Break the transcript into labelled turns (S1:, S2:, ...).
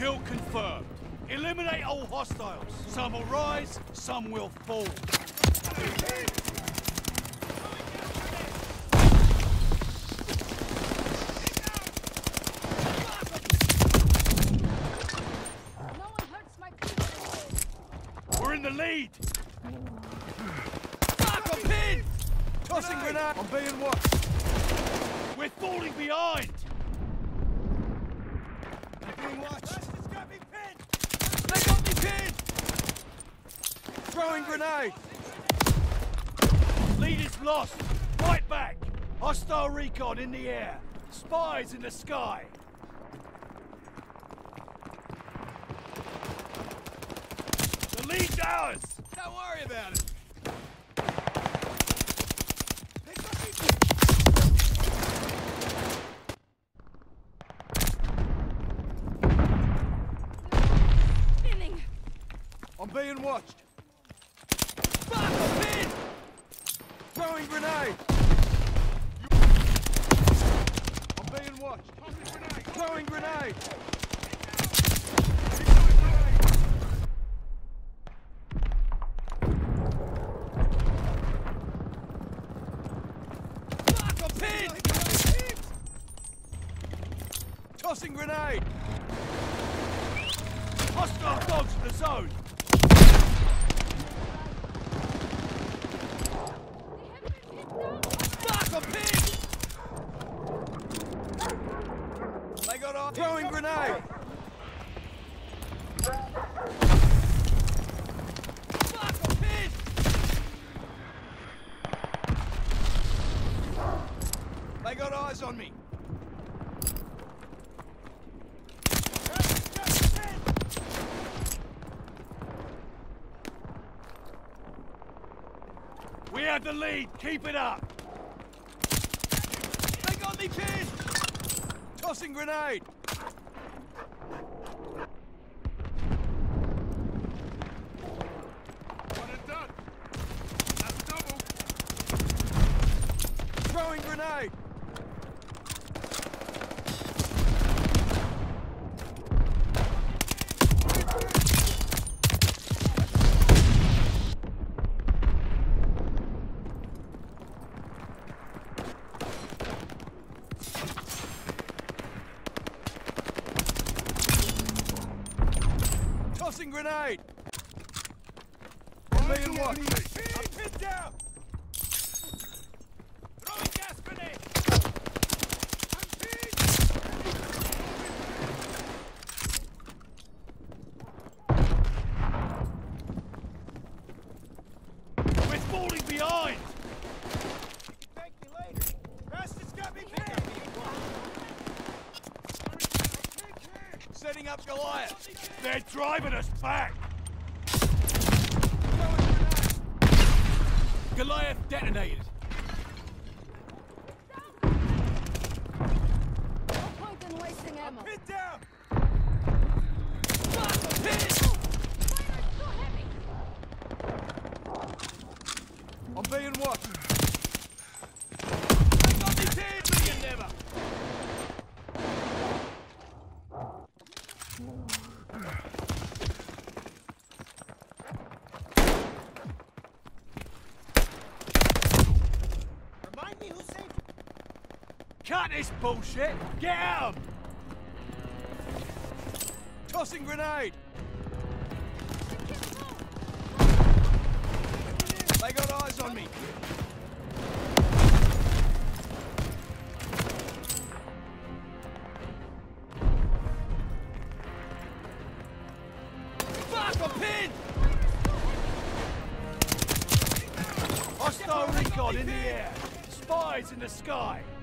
S1: Kill confirmed. Eliminate all hostiles. Some will rise, some will fall. We're in the lead! Fuck, I'm pinned!
S2: Tossing grenade! I'm being watched!
S1: We're falling behind!
S2: I'm being watched!
S1: It's got me pinned!
S2: They got me pinned! Throwing grenade!
S1: Lead is lost! Fight back! Hostile recon in the air! Spies in the sky! The lead's ours!
S2: Don't worry about it! I'm being watched.
S1: Fuck, I'm in!
S2: Throwing grenade! I'm being watched. Throwing grenade!
S1: Fuck, I'm pinned!
S2: Tossing grenade!
S1: Hostile dogs in the zone! Fuck, I'm pinned!
S2: They got off. Throwing grenade!
S1: Fuck, I'm pinned!
S2: They got eyes on me.
S1: We have the lead, keep it up!
S2: They got me pinned! Tossing grenade!
S1: One and done! That's double!
S2: Throwing grenade! Tossing grenade! I'm being watched.
S1: I'm pinned down! Throwing gas grenade! I'm pinned! We're falling behind!
S2: Thank me later.
S1: Bastards got me pinned!
S2: Setting up Goliath.
S1: They're driving us back! Goliath detonated!
S3: No point in wasting ammo.
S1: Pinned down!
S2: Fuck, I'm pinned!
S3: Fire's too heavy.
S2: I'm being watched.
S1: They got me pinned! Me and never!
S2: Remind me who saved you.
S1: Cut this bullshit! Get out!
S2: Tossing grenade! They got eyes on me.
S1: Fuck, I'm pinned! Hostile recon in the air! Spies in the sky!